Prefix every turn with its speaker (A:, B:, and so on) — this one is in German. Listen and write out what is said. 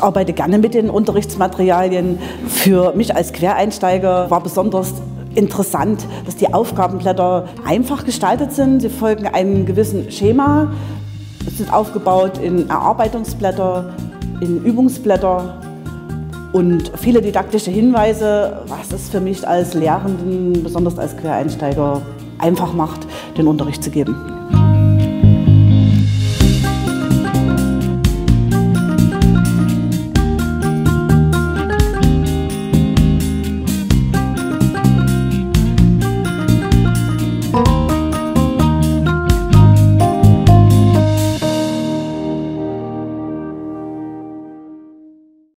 A: Ich arbeite gerne mit den Unterrichtsmaterialien. Für mich als Quereinsteiger war besonders interessant, dass die Aufgabenblätter einfach gestaltet sind. Sie folgen einem gewissen Schema. Es sind aufgebaut in Erarbeitungsblätter, in Übungsblätter und viele didaktische Hinweise, was es für mich als Lehrenden, besonders als Quereinsteiger, einfach macht, den Unterricht zu geben.